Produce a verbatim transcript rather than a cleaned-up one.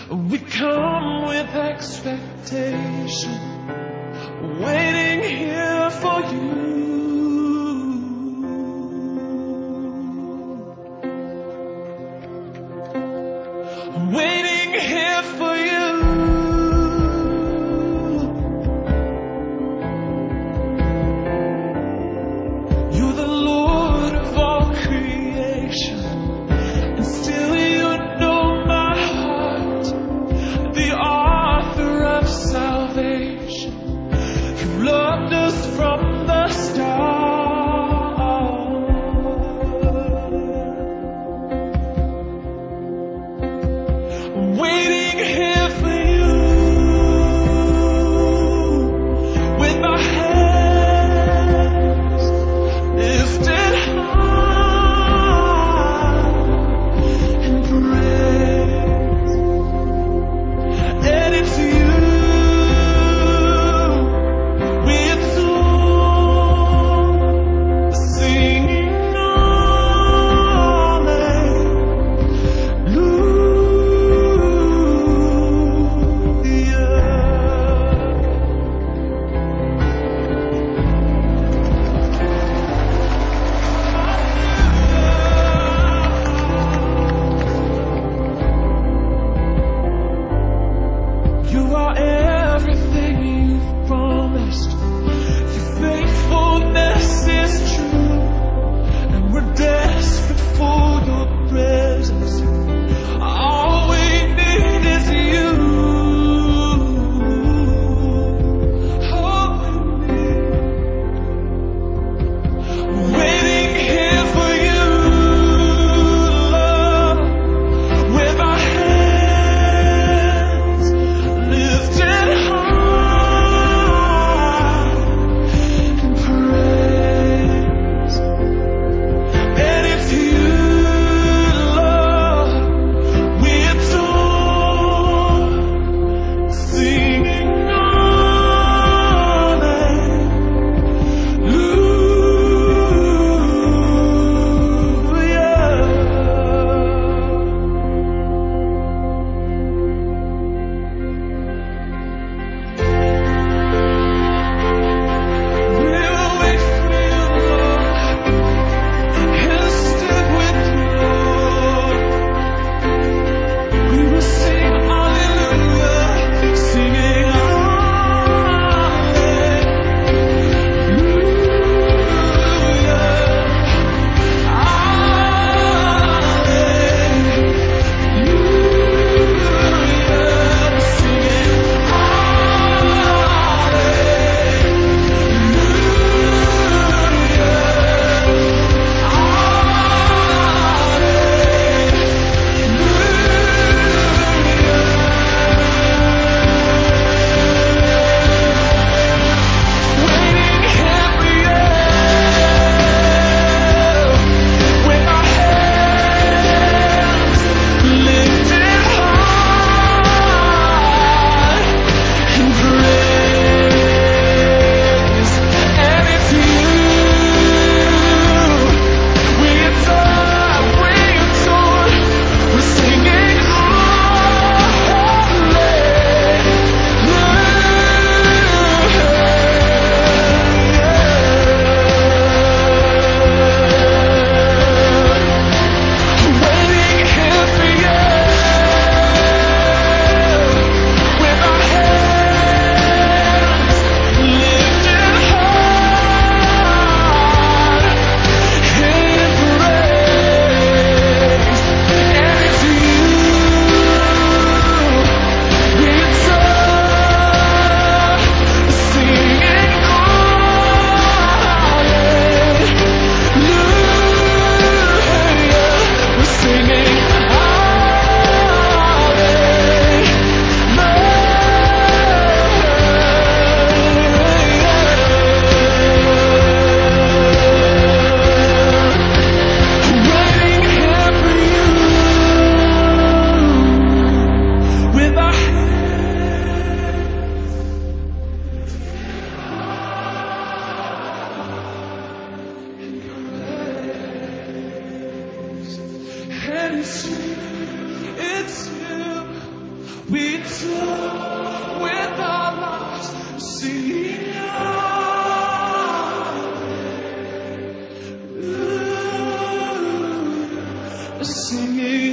We come with expectation, waiting here for you. Waiting here for you. You're the Lord of all creation, and still you know my heart, the author of salvation. You loved us from the start. Waiting here for you, with my hands lifted high in praise. And it's you we adore, singing you are everything you've promised. Your faithfulness is true, and we're desperate for your presence. All we need is you. All we need. Waiting here for you, Lord, with our hands lifted high in praise. And it's you, Lord, we adore, singing It's you, it's you. We took with our lives, singing Yahweh, ooh, singing